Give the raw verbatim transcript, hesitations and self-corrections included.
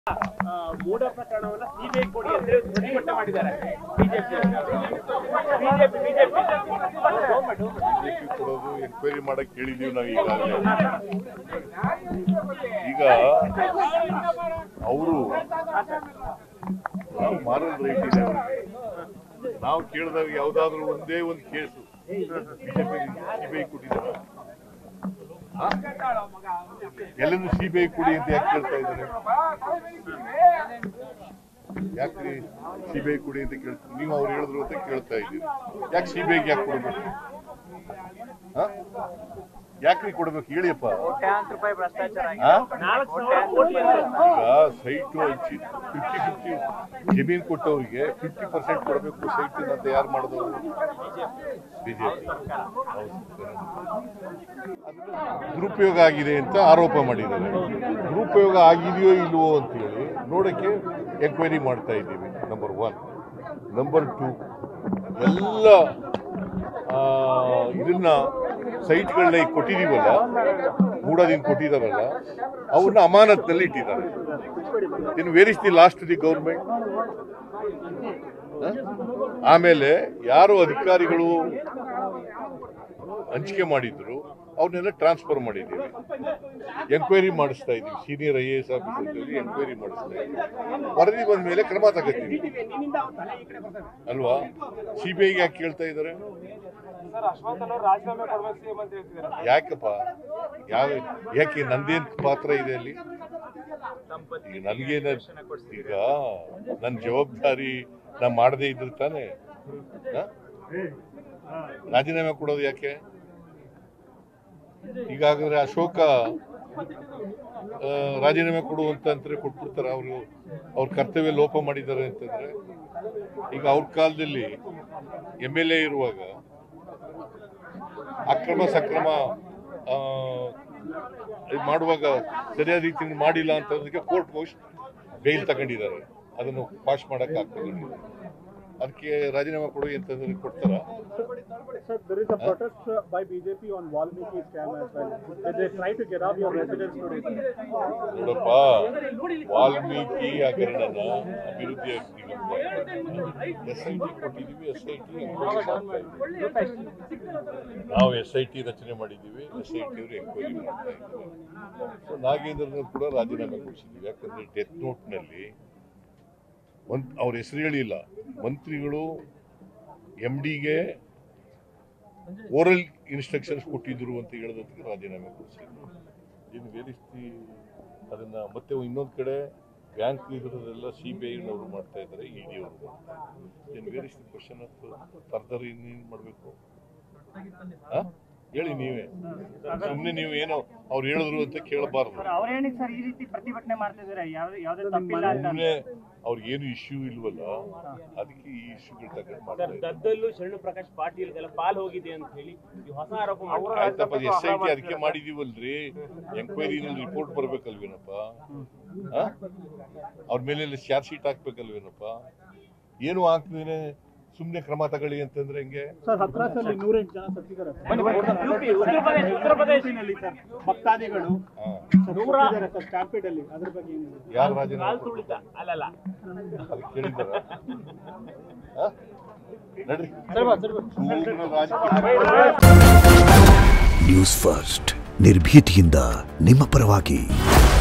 ಮೂಢ ಪ್ರಕರಣವನ್ನ CBI ಕೊಡಿ ಅಂದ್ರೆ ಧ್ವನಿಮಟ್ಟ ಮಾಡಿದ್ದಾರೆ ಬಿಜೆಪಿ ಬಿಜೆಪಿ ಬಿಜೆಪಿ ಕೊಡೋದು ಎನ್ಕ್ವೈರಿ ಮಾಡಕ್ ಹೇಳಿದೀವಿ ನಾವು ಈಗಾಗಲೇ. ಈಗ ಅವರು ನಾವು ಮಾರಲ್ ರೈಟ್ ಇದೆ ಅವರಿಗೆ. ನಾವು ಕೇಳಿದಾಗ ಯಾವ್ದಾದ್ರು ಒಂದೇ ಒಂದು ಕೇಸು ಬಿಜೆಪಿ ಸಿಬಿಐ ಕೊಟ್ಟಿದ್ದಾರೆ. ಎಲ್ಲರೂ ಸಿಬಿಐ ಕೊಡಿ ಅಂತ ಯಾಕೆ ಕೇಳ್ತಾ ಇದ್ದಾರೆ? ಯಾಕ್ರಿ ಸಿಬಿಐ ಕೊಡಿ ಅಂತ ಕೇಳ್ತೀವಿ? ನೀವು ಅವ್ರು ಹೇಳಿದ್ರು ಅಂತ ಕೇಳ್ತಾ ಇದ್ದೀರಿ. ಯಾಕೆ ಸಿಬಿಐಗೆ ಯಾಕೆ ಕೊಡ್ಬೇಕು? ಯಾಕ್ರಿ ಕೊಡ್ಬೇಕು ಹೇಳಿಯಪ್ಪ? ಈಗ ಸೈಟು ಹಂಚಿ ಫಿಫ್ಟಿ ಫಿಫ್ಟಿ ಜಮೀನು ಕೊಟ್ಟವರಿಗೆ ಫಿಫ್ಟಿ ಪರ್ಸೆಂಟ್ ಕೊಡಬೇಕು ಸೈಟ್ ಅಂತ ಯಾರು ಮಾಡಿದವರು? ಬಿಜೆಪಿ. ದುರುಪಯೋಗ ಆಗಿದೆ ಅಂತ ಆರೋಪ ಮಾಡಿದ್ದಾರೆ. ದುರುಪಯೋಗ ಆಗಿದೆಯೋ ಇಲ್ವೋ ಅಂತ ಹೇಳಿ ನೋಡಕ್ಕೆ ಎನ್ಕ್ವೈರಿ ಮಾಡ್ತಾ ಇದ್ದೀವಿ. Number one. ನಂಬರ್ ಟು, ಎಲ್ಲ ಇದನ್ನ ಸೈಟ್ಗಳನ್ನ ಈಗ ಕೊಟ್ಟಿದೀವಲ್ಲ, ಮೂಡೋದಿನ ಕೊಟ್ಟಿದಾರಲ್ಲ, ಅವನ್ನ ಅಮಾನತ್ನಲ್ಲಿ ಇಟ್ಟಿದ್ದಾರೆ. ಇನ್ನು where is the loss to the government? ಆಮೇಲೆ ಯಾರು ಅಧಿಕಾರಿಗಳು ಹಂಚಿಕೆ ಮಾಡಿದ್ರು ಅವ್ರನ್ನೆಲ್ಲ ಟ್ರಾನ್ಸ್ಫರ್ ಮಾಡಿದ್ದೀವಿ. ಎಂಕ್ವೈರಿ ಮಾಡಿಸ್ತಾ ಇದ್ದೀವಿ. Senior I A S officer enquiry ಮಾಡಿಸ್ತಾ ಇದ್ದೀವಿ. ವರದಿ ಬಂದ ಮೇಲೆ ಕ್ರಮ ತಗೋತೀವಿ ಅಲ್ವಾ? ಸಿಬಿಐಗೆ ಯಾಕೆ ಕೇಳ್ತಾ ಇದ್ದಾರೆ? ಯಾಕಪ್ಪ? ಯಾವ ಯಾಕೆ ನಂದೇನ್ ಪಾತ್ರ ಇದೆ ಅಲ್ಲಿ? ಈಗ ನನ್ಗೇನ, ಈಗ ನನ್ನ ಜವಾಬ್ದಾರಿ ನಾ ಮಾಡದೇ ಇದ್ರೆ ತಾನೆ ರಾಜೀನಾಮೆ ಕೊಡೋದು ಯಾಕೆ? ಈಗಾಗಲೇ ಅಶೋಕ ರಾಜೀನಾಮೆ ಕೊಡುವಂತಂದ್ರೆ ಕೊಟ್ಬಿಡ್ತಾರೆ. ಅವರು ಅವ್ರ ಕರ್ತವ್ಯ ಲೋಪ ಮಾಡಿದ್ದಾರೆ ಅಂತಂದ್ರೆ, ಈಗ ಅವ್ರ ಕಾಲದಲ್ಲಿ ಎಂ ಎಲ್ ಎ ಇರುವಾಗ ಅಕ್ರಮ ಸಕ್ರಮ ಮಾಡುವಾಗ ಸರಿಯಾದ ರೀತಿಯಲ್ಲಿ ಮಾಡಿಲ್ಲ ಅಂತಂದ್ರೆ ಕೋರ್ಟ್ ಹೋಗಿ ಬೇಲ್ ತಗೊಂಡಿದ್ದಾರೆ. ಅದನ್ನು ಪಾಸ್ ಮಾಡಕ್ ಆಗ್ತದೆ. ಅದಕ್ಕೆ ರಾಜೀನಾಮೆ ಕೊಡಿ ಅಂತಂದ್ರೆ ಕೊಡ್ತಾರ? ನೋಡಪ್ಪ, ವಾಲ್ಮೀಕಿ ಹಗರಣನ ಅಭಿವೃದ್ಧಿ ಎಸ್ ಐ ಟಿ ಕೊಟ್ಟಿದ್ದೀವಿ. ಎಸ್ ಐ ಟಿ ನಾವು ಎಸ್ ಐ ಟಿ ರಚನೆ ಮಾಡಿದ್ದೀವಿ. ಎಸ್ ಐ ಟಿ ಅವರು ಎಂಕ್ವೈರಿ ಮಾಡ್ತಾ ಇದ್ದೀವಿ. ಸೊ ನಾಗೇಂದ್ರನ ಕೂಡ ರಾಜೀನಾಮೆ ಕೊಡಿಸಿದ್ದೀವಿ. ಯಾಕಂದ್ರೆ ಡೆತ್ ನೋಟ್ನಲ್ಲಿ ಅವ್ರ ಹೆಸರು ಹೇಳಿಲ್ಲ. ಮಂತ್ರಿಗಳು ಎಂ ಡಿಗೆ ಓರಲ್ ಇನ್ಸ್ಟ್ರಕ್ಷನ್ಸ್ ಕೊಟ್ಟಿದ್ರು ಅಂತ ಹೇಳೋದಕ್ಕೆ ರಾಜೀನಾಮೆ ಕೊಡಿಸಿದ್ರು. ಇನ್ನು ವೇರಿಸ್ತಿ ಅದನ್ನ ಮತ್ತೆ ಇನ್ನೊಂದು ಕಡೆ ಬ್ಯಾಂಕ್ ಇರೋದೆಲ್ಲ ಸಿ ಬಿ ಐನವರು ಮಾಡ್ತಾ ಇದ್ದಾರೆ, ಇ ಡಿ ಅವರು ಮಾಡ್ತಾ ಇದ್ದಾರೆ. ಇನ್ನು ವೇರಿಸ್ತಿ ಕ್ವಶನ್ ಫರ್ದರ್ ಇನ್ನೇನು ಮಾಡಬೇಕು ಹೇಳಿ ನೀವೇ. ಸುಮ್ಮನೆ ನೀವು ಏನೋ ಅವ್ರು ಹೇಳಿದ್ರು ಅಂತ ಕೇಳಬಾರ್ದು. ಸುಮ್ಮನೆ ಅವ್ರಿಗೇನು ಇಶ್ಯೂ ಇಲ್ವಲ್ಲ, ಅದಕ್ಕೆ ಈ ಇಶ್ಯೂಗಳು ತಗೊಂಡು ಮಾಡ್ತಾರೆ. ದದ್ದಲ್ಲೂ ಶರಣು ಪ್ರಕಾಶ್ ಪಾಟೀಲ್ ಪಾಲ್ ಹೋಗಿದೆ ಅಂತ ಹೇಳಿ ಹೊಸ ಆರೋಪ ಆಯ್ತಪ್ಪ. ಎಸ್ ಐ ಟಿ ಅದಕ್ಕೆ ಮಾಡಿದೀವಲ್ರಿ, ಎಂಕ್ವೈರಿನಲ್ಲಿ ರಿಪೋರ್ಟ್ ಬರ್ಬೇಕಲ್ವೇನಪ್ಪ? ಅವ್ರ ಮೇಲೆ ಚಾರ್ಜ್ ಶೀಟ್ ಹಾಕ್ಬೇಕಲ್ವೇನಪ್ಪ? ಏನು ಹಾಕ್ತಿದ್ರೆ ಸುಮ್ಮನೆ ಕ್ರಮ ತಗೊಳ್ಳಿ ಅಂತಂದ್ರೆ ಹೆಂಗೆ? ಯಾರು ರಾಜೀನಾಮೆ ಕೇಳಿದಾರ? ನ್ಯೂಸ್ ಫಸ್ಟ್ ನಿರ್ಭೀತಿಯಿಂದ ನಿಮ್ಮ ಪರವಾಗಿ.